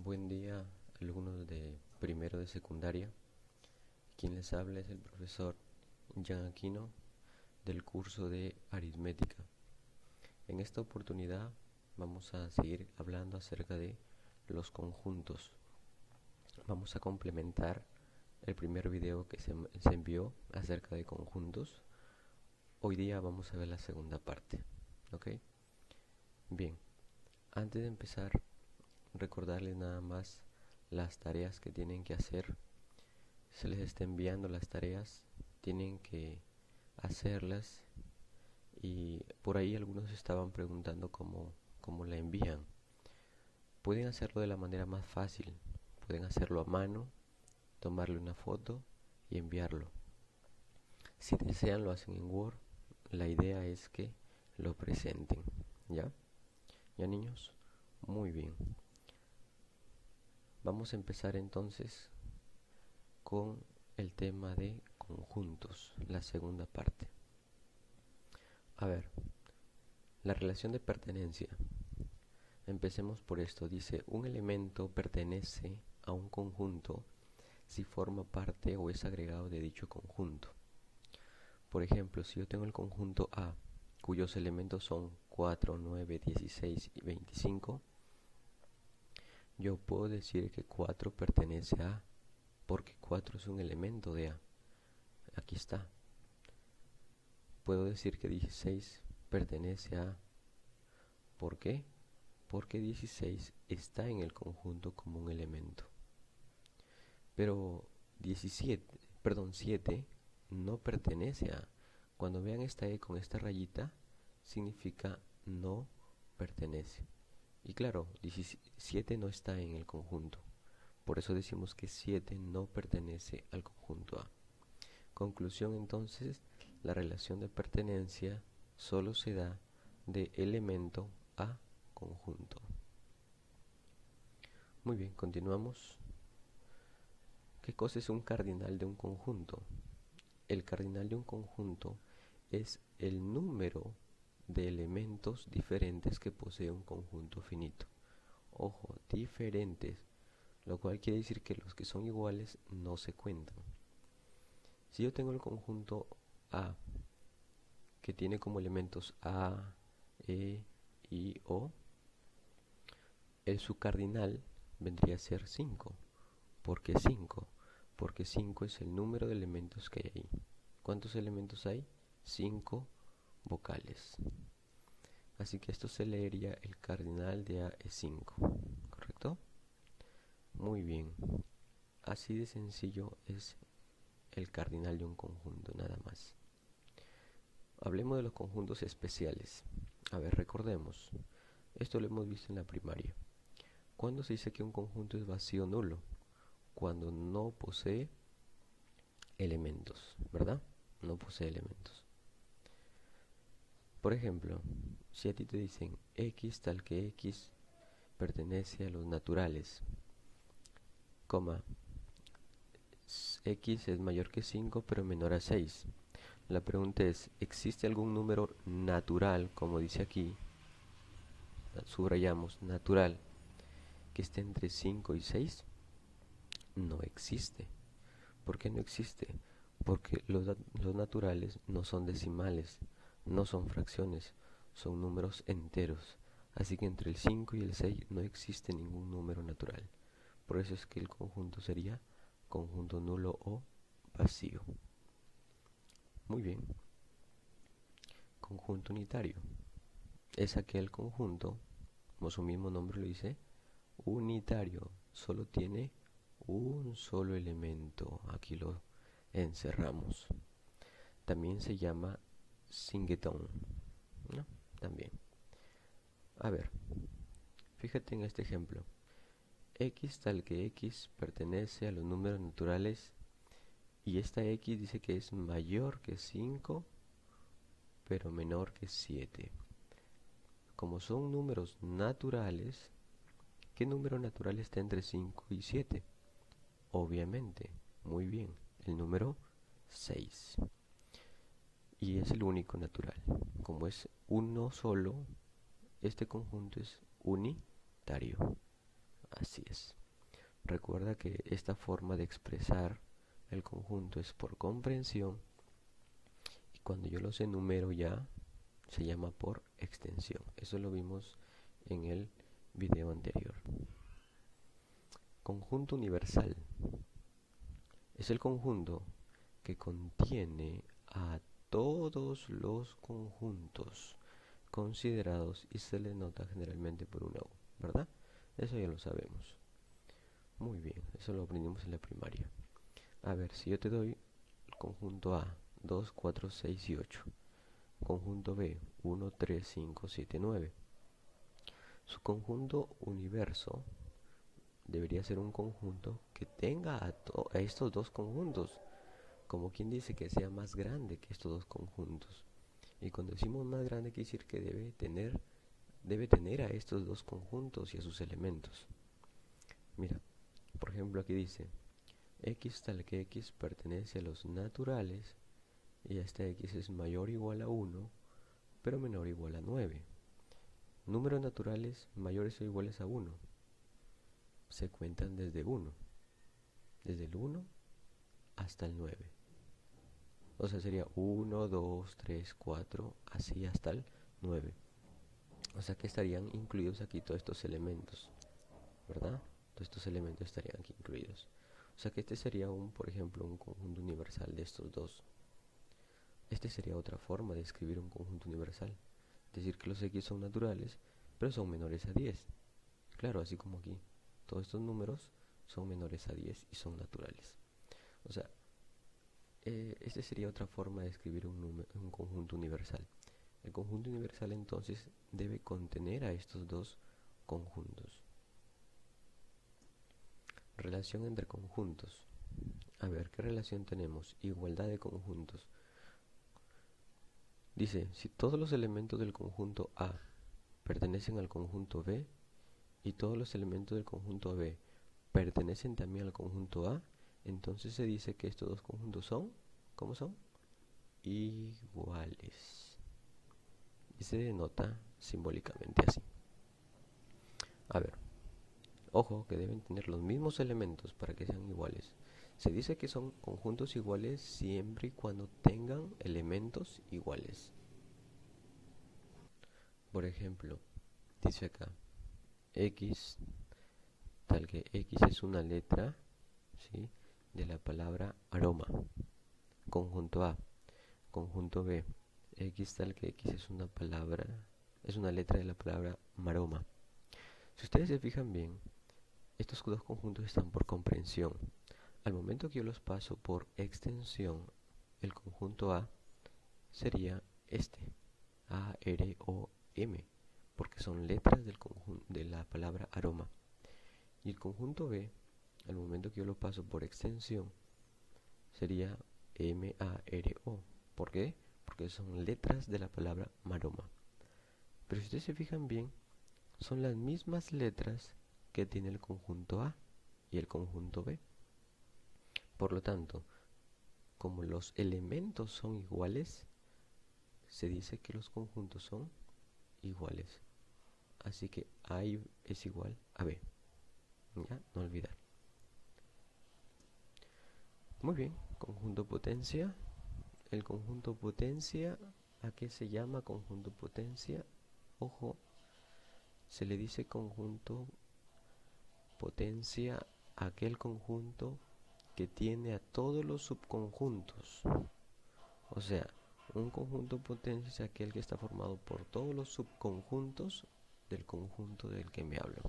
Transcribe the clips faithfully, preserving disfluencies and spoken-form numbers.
Buen día, alumnos de primero de secundaria. Quien les habla es el profesor Jan Aquino del curso de aritmética. En esta oportunidad vamos a seguir hablando acerca de los conjuntos. Vamos a complementar el primer video que se, se envió acerca de conjuntos. Hoy día vamos a ver la segunda parte. ¿Ok? Bien, antes de empezar, recordarles nada más las tareas que tienen que hacer. Se les está enviando las tareas, tienen que hacerlas, y por ahí algunos estaban preguntando cómo, cómo la envían. Pueden hacerlo de la manera más fácil, pueden hacerlo a mano, tomarle una foto y enviarlo. Si desean lo hacen en Word. La idea es que lo presenten. ¿Ya? ¿Ya, niños? Muy bien. Vamos a empezar entonces con el tema de conjuntos, la segunda parte. A ver, la relación de pertenencia. Empecemos por esto. Dice, un elemento pertenece a un conjunto si forma parte o es agregado de dicho conjunto. Por ejemplo, si yo tengo el conjunto A, cuyos elementos son cuatro, nueve, dieciséis y veinticinco, yo puedo decir que cuatro pertenece a A, porque cuatro es un elemento de A. Aquí está. Puedo decir que dieciséis pertenece a A. ¿Por qué? Porque dieciséis está en el conjunto como un elemento. Pero diecisiete, perdón, siete no pertenece a A. Cuando vean esta E con esta rayita, significa no pertenece. Y claro, diecisiete no está en el conjunto. Por eso decimos que siete no pertenece al conjunto A. Conclusión entonces, la relación de pertenencia solo se da de elemento a conjunto. Muy bien, continuamos. ¿Qué cosa es un cardinal de un conjunto? El cardinal de un conjunto es el número de elementos diferentes que posee un conjunto finito. Ojo, diferentes, lo cual quiere decir que los que son iguales no se cuentan. Si yo tengo el conjunto A, que tiene como elementos A, E, I, O, el subcardinal vendría a ser cinco. ¿Por qué cinco? Porque cinco es el número de elementos que hay ahí. ¿Cuántos elementos hay? cinco vocales. Así que esto se leería el cardinal de A es cinco, ¿correcto? Muy bien. Así de sencillo es el cardinal de un conjunto, nada más. Hablemos de los conjuntos especiales. A ver, recordemos. Esto lo hemos visto en la primaria. ¿Cuándo se dice que un conjunto es vacío o nulo? Cuando no posee elementos, ¿verdad? No posee elementos. Por ejemplo, si a ti te dicen X tal que X pertenece a los naturales, coma, X es mayor que cinco pero menor a seis. La pregunta es, ¿existe algún número natural, como dice aquí, subrayamos, natural, que esté entre cinco y seis? No existe. ¿Por qué no existe? Porque los, los naturales no son decimales, no son fracciones, son números enteros. Así que entre el cinco y el seis no existe ningún número natural. Por eso es que el conjunto sería conjunto nulo o vacío. Muy bien. Conjunto unitario. Es aquel conjunto, como su mismo nombre lo dice, unitario. Solo tiene un solo elemento. Aquí lo encerramos. También se llama singleton, ¿no? También. A ver, fíjate en este ejemplo. X tal que X pertenece a los números naturales y esta X dice que es mayor que cinco pero menor que siete. Como son números naturales, ¿qué número natural está entre cinco y siete? Obviamente, muy bien, el número seis. Y es el único natural. Como es uno solo, este conjunto es unitario. Así es. Recuerda que esta forma de expresar el conjunto es por comprensión, y cuando yo los enumero ya se llama por extensión. Eso lo vimos en el video anterior. Conjunto universal es el conjunto que contiene a todos los conjuntos considerados y se le nota generalmente por una U, ¿verdad? Eso ya lo sabemos. Muy bien, eso lo aprendimos en la primaria. A ver, si yo te doy el conjunto A, dos, cuatro, seis y ocho. Conjunto B, uno, tres, cinco, siete, nueve. Su conjunto universo debería ser un conjunto que tenga a, a estos dos conjuntos. Como quien dice que sea más grande que estos dos conjuntos. Y cuando decimos más grande quiere decir que debe tener, debe tener a estos dos conjuntos y a sus elementos. Mira, por ejemplo aquí dice x tal que x pertenece a los naturales y esta x es mayor o igual a uno, pero menor o igual a nueve. Números naturales mayores o iguales a uno se cuentan desde uno, desde el uno hasta el nueve. O sea, sería uno, dos, tres, cuatro, así hasta el nueve. O sea que estarían incluidos aquí todos estos elementos, ¿verdad? Todos estos elementos estarían aquí incluidos. O sea que este sería un, por ejemplo, un conjunto universal de estos dos. Este sería otra forma de escribir un conjunto universal. Decir que los x son naturales, pero son menores a diez. Claro, así como aquí. Todos estos números son menores a diez y son naturales. O sea, eh, esta sería otra forma de escribir un, número, un conjunto universal. El conjunto universal entonces debe contener a estos dos conjuntos. Relación entre conjuntos. A ver, ¿qué relación tenemos? Igualdad de conjuntos. Dice, si todos los elementos del conjunto A pertenecen al conjunto B y todos los elementos del conjunto B pertenecen también al conjunto A, entonces se dice que estos dos conjuntos son, ¿cómo son? Iguales. Y se denota simbólicamente así. A ver, ojo que deben tener los mismos elementos para que sean iguales. Se dice que son conjuntos iguales siempre y cuando tengan elementos iguales. Por ejemplo, dice acá, X, tal que X es una letra, ¿sí?, de la palabra aroma. Conjunto A. Conjunto B. X tal que X es una palabra, es una letra de la palabra maroma. Si ustedes se fijan bien, estos dos conjuntos están por comprensión. Al momento que yo los paso por extensión, el conjunto A sería este, A, R, O, M, porque son letras del conjunto de la palabra aroma. Y el conjunto B, al momento que yo lo paso por extensión, sería M, A, R, O. ¿Por qué? Porque son letras de la palabra maroma. Pero si ustedes se fijan bien, son las mismas letras que tiene el conjunto A y el conjunto B. Por lo tanto, como los elementos son iguales, se dice que los conjuntos son iguales. Así que A es igual a B. Ya, no olvidar. Muy bien, conjunto potencia. El conjunto potencia, ¿a qué se llama conjunto potencia? Ojo, se le dice conjunto potencia a aquel conjunto que tiene a todos los subconjuntos. O sea, un conjunto potencia es aquel que está formado por todos los subconjuntos del conjunto del que me hablo.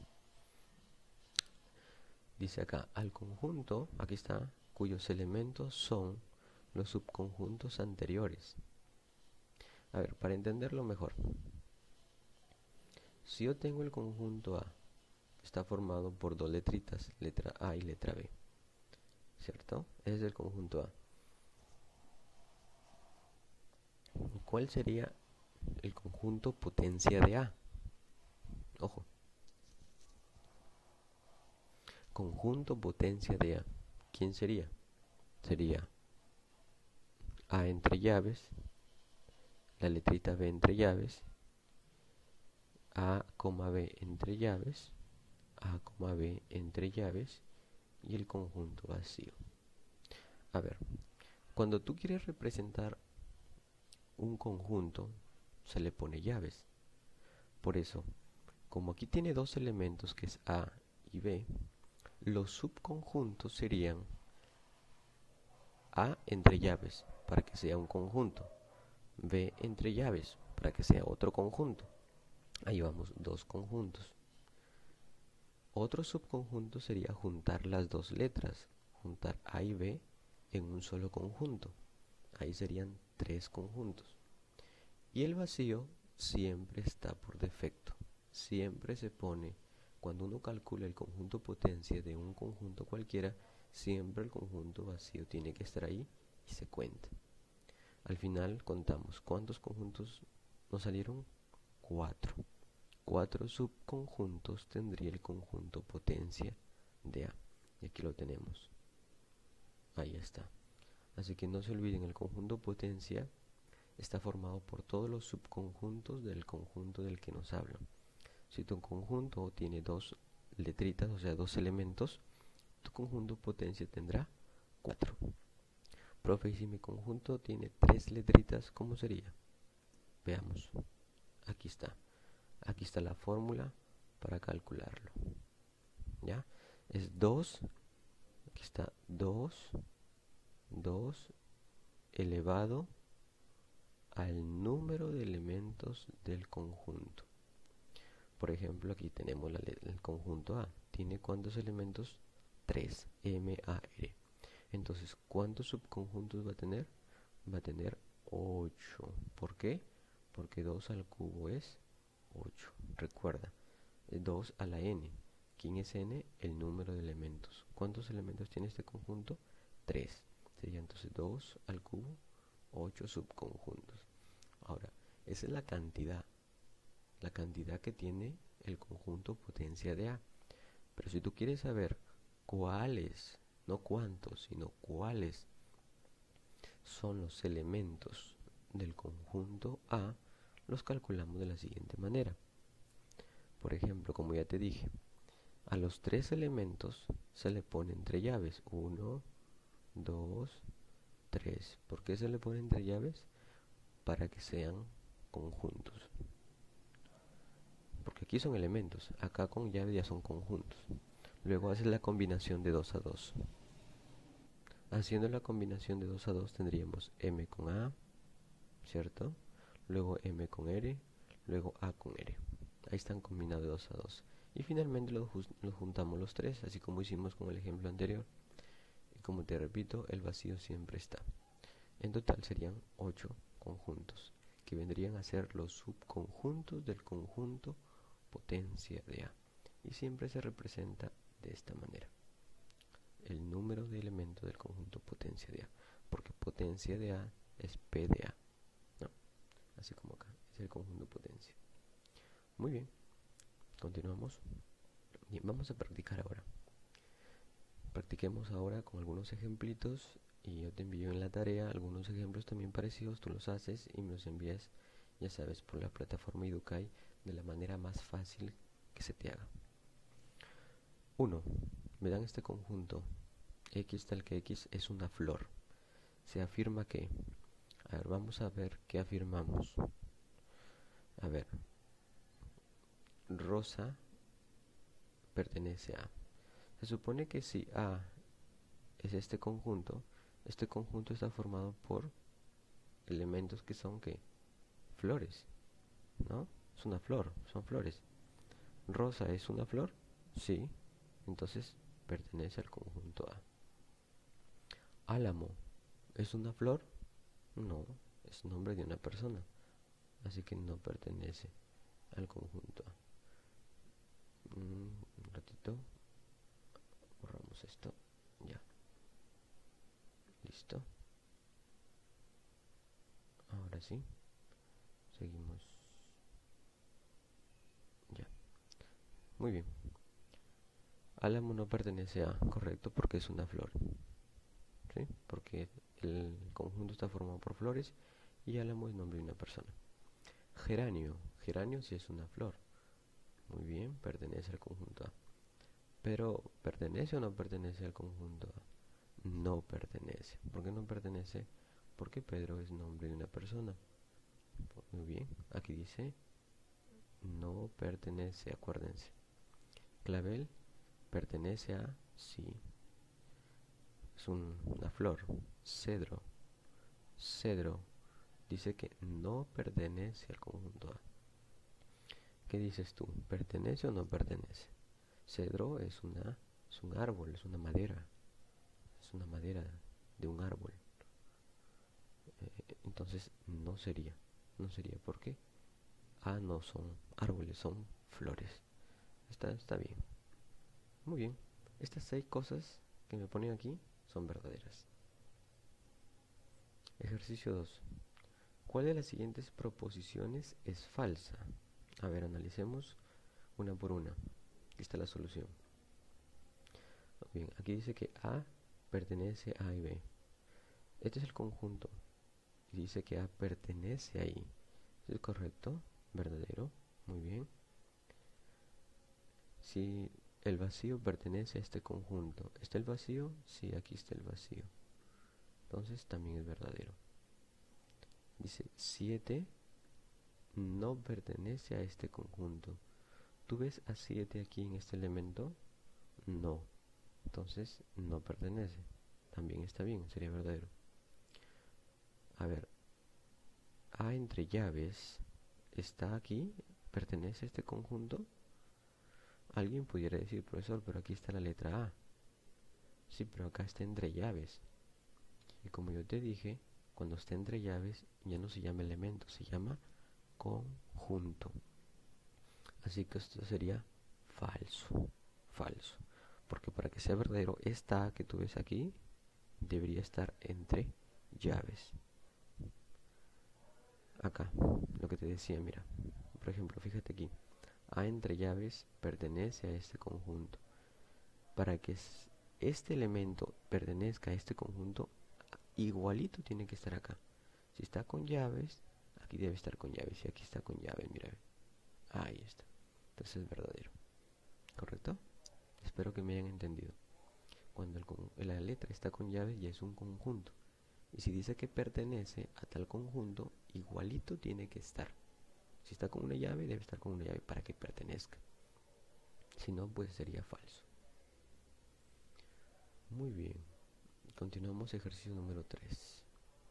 Dice acá, al conjunto, aquí está, cuyos elementos son los subconjuntos anteriores. A ver, para entenderlo mejor, si yo tengo el conjunto A, está formado por dos letritas, letra A y letra B, ¿cierto? Ese es el conjunto A. ¿Cuál sería el conjunto potencia de A? Ojo. Conjunto potencia de A. ¿Quién sería? Sería A entre llaves, la letrita B entre llaves, A, B entre llaves, A, B entre llaves y el conjunto vacío. A ver, cuando tú quieres representar un conjunto, se le pone llaves. Por eso, como aquí tiene dos elementos que es A y B, los subconjuntos serían A entre llaves para que sea un conjunto, B entre llaves para que sea otro conjunto. Ahí vamos, dos conjuntos. Otro subconjunto sería juntar las dos letras, juntar A y B en un solo conjunto. Ahí serían tres conjuntos. Y el vacío siempre está por defecto. Siempre se pone, cuando uno calcula el conjunto potencia de un conjunto cualquiera, siempre el conjunto vacío tiene que estar ahí y se cuenta. Al final contamos cuántos conjuntos nos salieron. Cuatro. Cuatro subconjuntos tendría el conjunto potencia de A. Y aquí lo tenemos. Ahí está. Así que no se olviden, el conjunto potencia está formado por todos los subconjuntos del conjunto del que nos hablan. Si tu conjunto tiene dos letritas, o sea, dos elementos, tu conjunto potencia tendrá cuatro. Profe, y si mi conjunto tiene tres letritas, ¿cómo sería? Veamos. Aquí está. Aquí está la fórmula para calcularlo. ¿Ya? Es dos. Aquí está dos. dos elevado al número de elementos del conjunto. Por ejemplo, aquí tenemos la, el conjunto A. ¿Tiene cuántos elementos? tres. M A R. Entonces, ¿cuántos subconjuntos va a tener? Va a tener ocho. ¿Por qué? Porque dos al cubo es ocho. Recuerda, dos a la n. ¿Quién es n? El número de elementos. ¿Cuántos elementos tiene este conjunto? tres. Sería entonces dos al cubo, ocho subconjuntos. Ahora, esa es la cantidad. La cantidad que tiene el conjunto potencia de A. Pero si tú quieres saber cuáles, no cuántos, sino cuáles son los elementos del conjunto A, los calculamos de la siguiente manera. Por ejemplo, como ya te dije, a los tres elementos se le pone entre llaves uno, dos, tres. ¿Por qué se le pone entre llaves? Para que sean conjuntos. Porque aquí son elementos, acá con llave ya son conjuntos. Luego haces la combinación de dos a dos. Haciendo la combinación de dos a dos tendríamos M con A, ¿cierto? Luego M con R, luego A con R. Ahí están combinados de dos a dos. Y finalmente los, los juntamos los tres, así como hicimos con el ejemplo anterior. Y como te repito, el vacío siempre está. En total serían ocho conjuntos, que vendrían a ser los subconjuntos del conjunto potencia de A. Y siempre se representa de esta manera. El número de elementos del conjunto potencia de A. Porque potencia de A es P de A. ¿No? Así como acá, es el conjunto potencia. Muy bien, continuamos. Bien, vamos a practicar ahora. Practiquemos ahora con algunos ejemplitos y yo te envío en la tarea algunos ejemplos también parecidos. Tú los haces y me los envías, ya sabes, por la plataforma Educay de la manera más fácil que se te haga. uno. Me dan este conjunto X tal que X es una flor. Se afirma que, a ver, vamos a ver qué afirmamos. A ver, Rosa pertenece a. Se supone que si A es este conjunto, este conjunto está formado por elementos que son ¿qué? Flores, ¿no? Es una flor, son flores. Rosa es una flor, sí, entonces pertenece al conjunto A. Álamo es una flor, no, es nombre de una persona, así que no pertenece al conjunto A. Un ratito, borramos esto, ya, listo. Ahora sí, seguimos, ya, muy bien. Álamo no pertenece a, correcto, porque es una flor, ¿sí? Porque el conjunto está formado por flores y álamo es nombre de una persona. Geranio, geranio sí es una flor, muy bien, pertenece al conjunto A. Pero, ¿pertenece o no pertenece al conjunto A? No pertenece. ¿Por qué no pertenece? Porque Pedro es nombre de una persona. Muy bien, aquí dice no pertenece, acuérdense. Clavel pertenece a sí. Es un, una flor. Cedro. Cedro dice que no pertenece al conjunto A. ¿Qué dices tú? ¿Pertenece o no pertenece? Cedro es, una, es un árbol, es una madera. Es una madera de un árbol. Eh, entonces no sería. No sería. ¿Por qué? A no son árboles, son flores. Está, está bien. Muy bien. Estas seis cosas que me ponen aquí son verdaderas. Ejercicio dos. ¿Cuál de las siguientes proposiciones es falsa? A ver, analicemos una por una. Aquí está la solución. Bien, aquí dice que A pertenece a A y B. Este es el conjunto. Y dice que A pertenece ahí. ¿Es correcto? ¿Verdadero? Muy bien. Si el vacío pertenece a este conjunto, ¿está el vacío? Sí, aquí está el vacío. Entonces también es verdadero. Dice siete no pertenece a este conjunto. ¿Tú ves a siete aquí en este elemento? No. Entonces no pertenece. También está bien, sería verdadero. A ver, A entre llaves está aquí, pertenece a este conjunto. Alguien pudiera decir, profesor, pero aquí está la letra A. Sí, pero acá está entre llaves. Y como yo te dije, cuando está entre llaves ya no se llama elemento, se llama conjunto. Así que esto sería falso, falso. Porque para que sea verdadero, esta A que tú ves aquí debería estar entre llaves. Acá, lo que te decía, mira. Por ejemplo, fíjate aquí. A entre llaves pertenece a este conjunto. Para que este elemento pertenezca a este conjunto, igualito tiene que estar acá. Si está con llaves, aquí debe estar con llaves. Y aquí está con llaves, mira. Ahí está. Entonces es verdadero. ¿Correcto? Espero que me hayan entendido. Cuando el, la letra está con llaves ya es un conjunto. Y si dice que pertenece a tal conjunto, igualito tiene que estar. Si está con una llave, debe estar con una llave para que pertenezca. Si no, pues sería falso. Muy bien. Continuamos ejercicio número tres.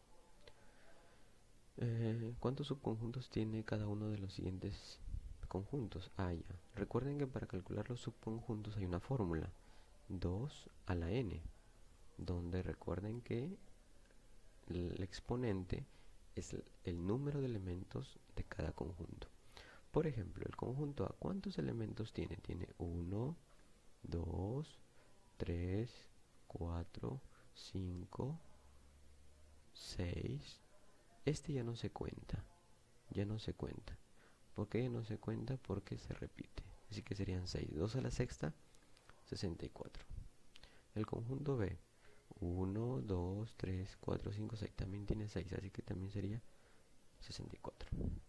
Eh, ¿Cuántos subconjuntos tiene cada uno de los siguientes conjuntos? Ah, ya. Recuerden que para calcular los subconjuntos hay una fórmula. dos a la n. Donde recuerden que el exponente es el, el número de elementos de cada conjunto. Por ejemplo, el conjunto A, ¿cuántos elementos tiene? Tiene uno, dos, tres, cuatro, cinco, seis. Este ya no se cuenta. Ya no se cuenta. ¿Por qué ya no se cuenta? Porque se repite. Así que serían seis. dos a la sexta, sesenta y cuatro. El conjunto B, uno, dos, tres, cuatro, cinco, seis. También tiene seis, así que también sería sesenta y cuatro.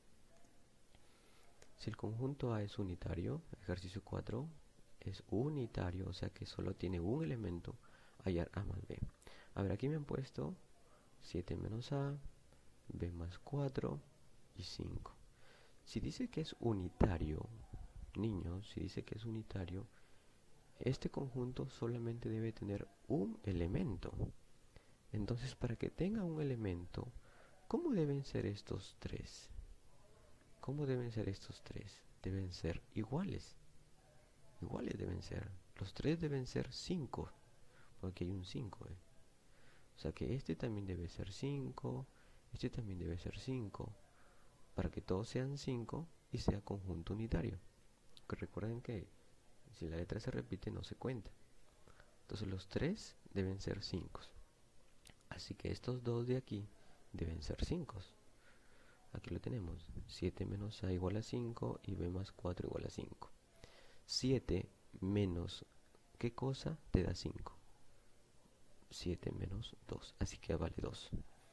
Si el conjunto A es unitario, ejercicio cuatro, es unitario, o sea que solo tiene un elemento, hallar A más B. A ver, aquí me han puesto siete menos A, B más cuatro y cinco. Si dice que es unitario, niños, si dice que es unitario, este conjunto solamente debe tener un elemento. Entonces, para que tenga un elemento, ¿cómo deben ser estos tres? ¿Cómo deben ser estos tres? Deben ser iguales. Iguales deben ser. Los tres deben ser cinco, porque hay un cinco. ¿eh? O sea que este también debe ser cinco, este también debe ser cinco, para que todos sean cinco y sea conjunto unitario. Que recuerden que si la letra se repite no se cuenta. Entonces los tres deben ser cinco. Así que estos dos de aquí deben ser cinco. Aquí lo tenemos. siete menos A igual a cinco y B más cuatro igual a cinco. siete menos ¿qué cosa? Te da cinco. siete menos dos. Así que A vale dos.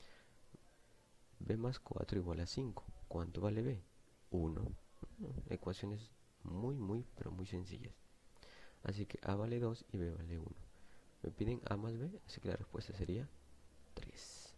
B más cuatro igual a cinco. ¿Cuánto vale B? uno. Ecuaciones muy, muy, pero muy sencillas. Así que A vale dos y B vale uno. Me piden A más B, así que la respuesta sería tres.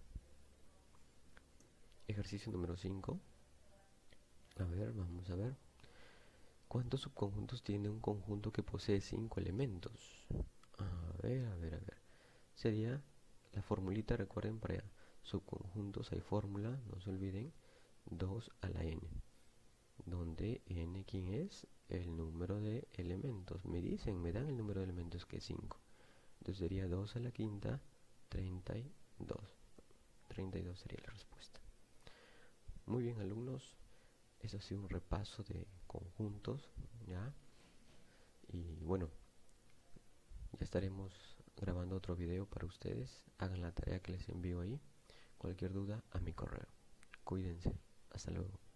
Ejercicio número cinco. A ver, vamos a ver. ¿Cuántos subconjuntos tiene un conjunto que posee cinco elementos? A ver, a ver, a ver. Sería la formulita, recuerden, para subconjuntos hay fórmula, no se olviden, dos a la n. Donde n, ¿quién es? El número de elementos. Me dicen, me dan el número de elementos que es cinco. Entonces sería dos a la quinta, treinta y dos. treinta y dos sería la respuesta. Muy bien, alumnos. Eso ha sido un repaso de conjuntos, ¿ya? Y bueno, ya estaremos grabando otro video para ustedes. Hagan la tarea que les envío ahí. Cualquier duda, a mi correo. Cuídense. Hasta luego.